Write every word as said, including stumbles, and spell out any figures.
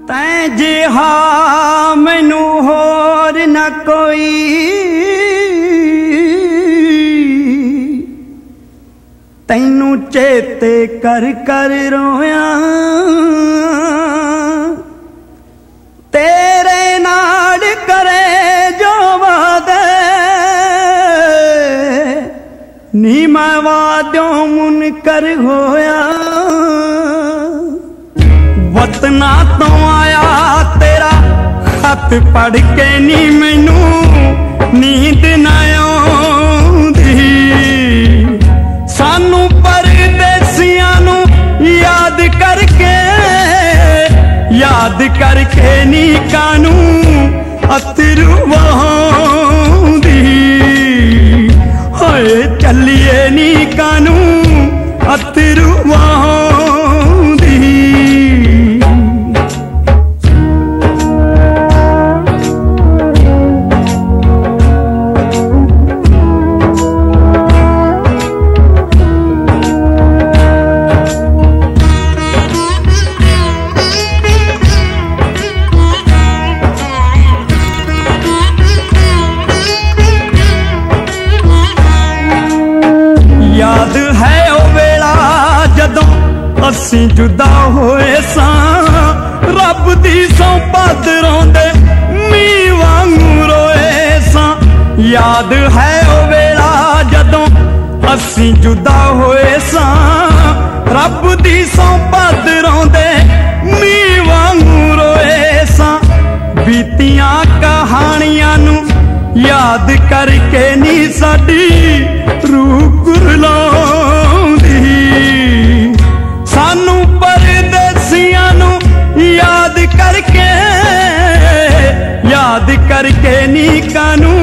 तैं जिहा मैनू होर न कोई, तैनू चेते कर कर रोया। तेरे नाल करे जो वादे, नी मैं वाद्यों मुनकर होया। वतना तो आया तेरा खत पढ़ के नी मैनू नींद न आउंदी। सानू परदेसियां नू याद करके याद करके नी कानू अतरू वहांदी। होए चलिए नी कानू अतरू वहांदी। याद है ओ वेला जदों असी जुदा होए सां, रब दी सौंपत रोंदे मीं वांगू रोए सां। याद है ओ वेला जदों असी जुदा होए सां, रब दी सौंपत रोंदे मीं वांगू रोए सां। बीतियां कहानियां नू याद करके नी साडी रूह कुरलाउंदी। सानू परदेसियां नू याद करके याद करके नी कानू